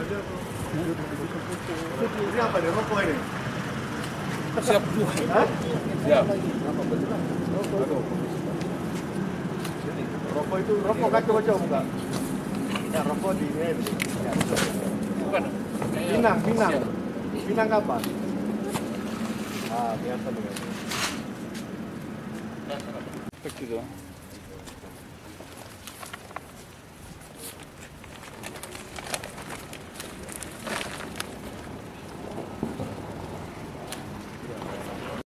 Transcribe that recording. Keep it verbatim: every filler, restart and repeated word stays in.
Ini apa nih? Rokok ini? Siap dua. Hah? Siap. Rokok itu rokok kan coba-coba buka. Ya rokok di ini. Ya, Bukan. Pinang, Pinang. Pinang kapan? Ah, biasa dengan. Begitu.